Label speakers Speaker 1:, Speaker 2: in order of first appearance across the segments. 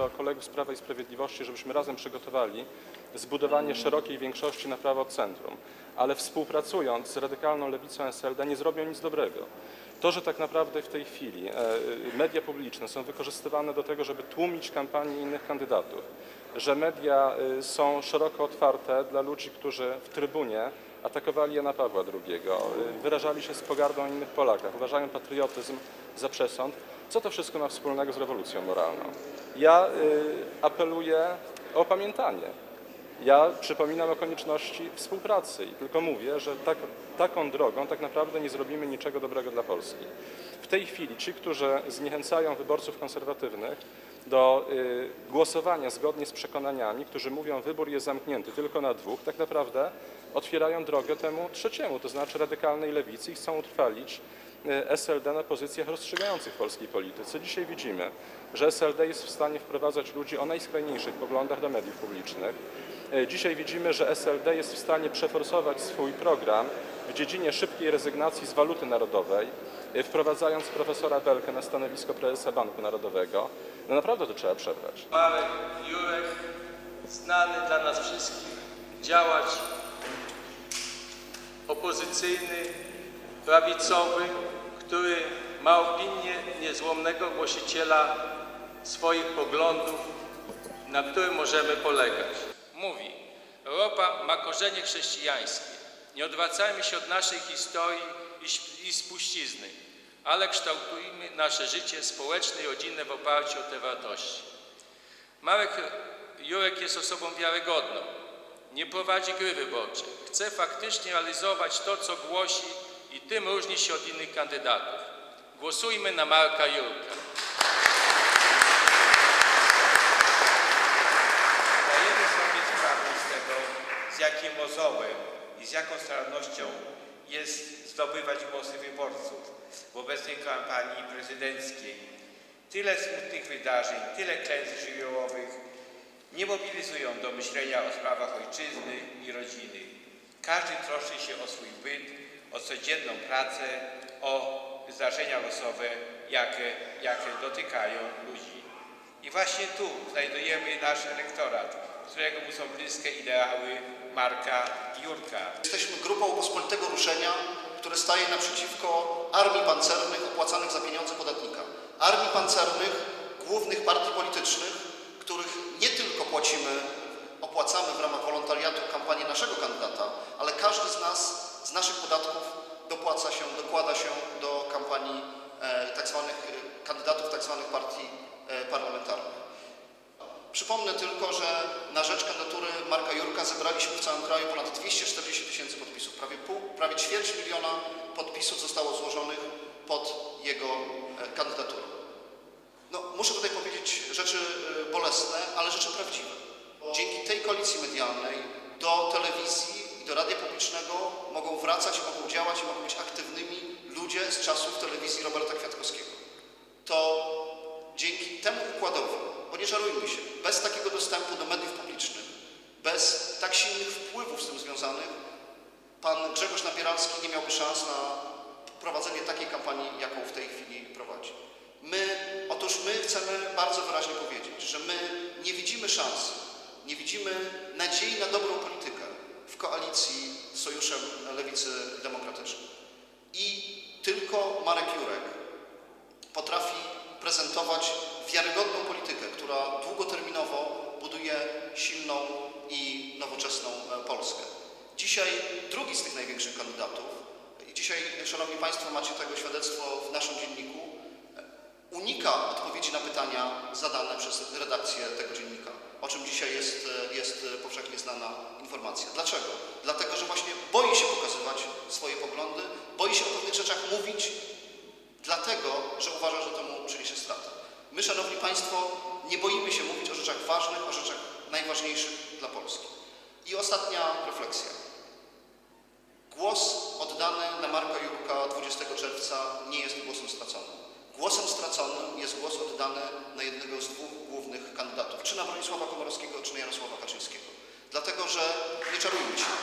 Speaker 1: do kolegów z Prawa i Sprawiedliwości, żebyśmy razem przygotowali zbudowanie szerokiej większości na prawo od centrum, ale współpracując z radykalną lewicą SLD nie zrobią nic dobrego. To, że tak naprawdę w tej chwili media publiczne są wykorzystywane do tego, żeby tłumić kampanię innych kandydatów, że media są szeroko otwarte dla ludzi, którzy w trybunie atakowali Jana Pawła II, wyrażali się z pogardą o innych Polakach, uważają patriotyzm za przesąd. Co to wszystko ma wspólnego z rewolucją moralną? Ja apeluję o opamiętanie. Ja przypominam o konieczności współpracy i tylko mówię, że taką drogą tak naprawdę nie zrobimy niczego dobrego dla Polski. W tej chwili ci, którzy zniechęcają wyborców konserwatywnych do głosowania zgodnie z przekonaniami, którzy mówią, wybór jest zamknięty tylko na dwóch, tak naprawdę otwierają drogę temu trzeciemu, to znaczy radykalnej lewicy i chcą utrwalić SLD na pozycjach rozstrzygających w polskiej polityce. Dzisiaj widzimy, że SLD jest w stanie wprowadzać ludzi o najskrajniejszych poglądach do mediów publicznych. Dzisiaj widzimy, że SLD jest w stanie przeforsować swój program w dziedzinie szybkiej rezygnacji z waluty narodowej, wprowadzając profesora Belkę na stanowisko prezesa Banku Narodowego. No naprawdę to trzeba przerwać.
Speaker 2: Marek Jurek, znany dla nas wszystkich działacz opozycyjny, prawicowy, który ma opinię niezłomnego głosiciela swoich poglądów, na którym możemy polegać. Mówi: Europa ma korzenie chrześcijańskie. Nie odwracajmy się od naszej historii i spuścizny, ale kształtujmy nasze życie społeczne i rodzinne w oparciu o te wartości. Marek Jurek jest osobą wiarygodną. Nie prowadzi gry wyborczej. Chce faktycznie realizować to, co głosi i tym różni się od innych kandydatów. Głosujmy na Marka Jurka.
Speaker 3: Zdajemy sobie sprawę z tego, z jakim mozolem i z jaką starannością jest zdobywać głosy wyborców w obecnej kampanii prezydenckiej. Tyle smutnych wydarzeń, tyle klęsk żywiołowych nie mobilizują do myślenia o sprawach ojczyzny i rodziny. Każdy troszczy się o swój byt, o codzienną pracę, o zdarzenia losowe, jakie dotykają ludzi. I właśnie tu znajdujemy nasz elektorat, którego mu są bliskie ideały Marka Jurka.
Speaker 4: Jesteśmy grupą pospolitego ruszenia, które staje naprzeciwko armii pancernych opłacanych za pieniądze podatnika. Armii pancernych głównych partii politycznych, których nie tylko opłacamy w ramach wolontariatu kampanię naszego kandydata, ale każdy z nas, z naszych podatków dokłada się do kampanii kandydatów tzw. partii parlamentarnych. Przypomnę tylko, że na rzecz kandydatury Marka Jurka zebraliśmy w całym kraju ponad 240 000 podpisów. Prawie ćwierć miliona podpisów zostało złożonych pod jego kandydaturą. No, muszę tutaj powiedzieć rzeczy bolesne, ale rzeczy prawdziwe. Dzięki tej koalicji medialnej do telewizji i do radia publicznego mogą wracać, mogą działać i mogą być aktywnymi ludzie z czasów telewizji Roberta Kwiatkowskiego. To dzięki temu układowi, bo nie żarujmy się, bez takiego dostępu do mediów publicznych, bez tak silnych wpływów z tym związanych, pan Grzegorz Napieralski nie miałby szans na prowadzenie takiej kampanii, jaką w tej chwili prowadzi. Otóż my chcemy bardzo wyraźnie powiedzieć, że my nie widzimy szansy, nie widzimy nadziei na dobrą politykę w koalicji z Sojuszem Lewicy Demokratycznej. I tylko Marek Jurek potrafi prezentować wiarygodną politykę, która długoterminowo buduje silną i nowoczesną Polskę. Dzisiaj drugi z tych największych kandydatów, i dzisiaj, Szanowni Państwo, macie tego świadectwo w naszym dzienniku, unika odpowiedzi na pytania zadane przez redakcję tego dziennika, o czym dzisiaj jest powszechnie znana informacja. Dlaczego? Dlatego, że właśnie boi się pokazywać swoje poglądy, boi się o pewnych rzeczach mówić, dlatego, że uważa, że to mu przyniesie stratę. My, Szanowni Państwo, nie boimy się mówić o rzeczach ważnych, o rzeczach najważniejszych dla Polski. I ostatnia refleksja. Głos oddany na Marka Jurka 20 czerwca nie jest głosem straconym. Głosem straconym jest głos oddany na jednego z dwóch głównych kandydatów, czy na Bronisława Komorowskiego, czy na Jarosława Kaczyńskiego. Dlatego, że nie czarujmy się.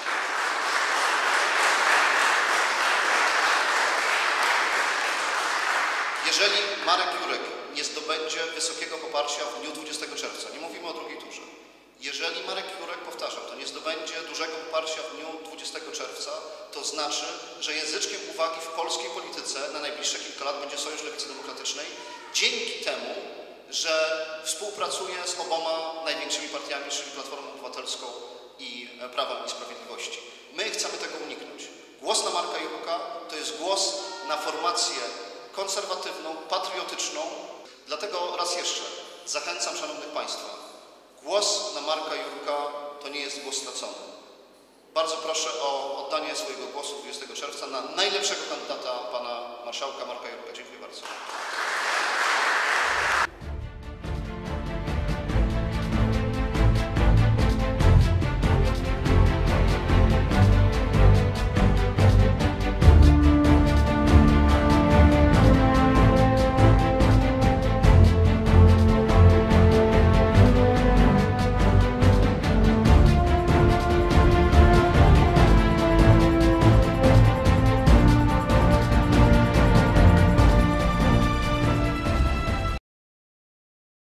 Speaker 4: Jeżeli Marek Jurek nie zdobędzie wysokiego poparcia w dniu 20 czerwca, nie mówimy o drugiej turze, jeżeli Marek Jurek, powtarzam, to nie zdobędzie dużego poparcia w dniu 20 czerwca, to znaczy, że języczkiem uwagi w polskiej polityce na najbliższe kilka lat będzie Sojusz Lewicy Demokratycznej, dzięki temu, że współpracuje z oboma największymi partiami, czyli Platformą Obywatelską i Prawem i Sprawiedliwości. My chcemy tego uniknąć. Głos na Marka Jurka to jest głos na formację konserwatywną, patriotyczną. Dlatego raz jeszcze zachęcam szanownych Państwa, głos na Marka Jurka to nie jest głos stracony. Bardzo proszę o oddanie swojego głosu 20 czerwca na najlepszego kandydata, pana marszałka Marka Jurka. Dziękuję bardzo.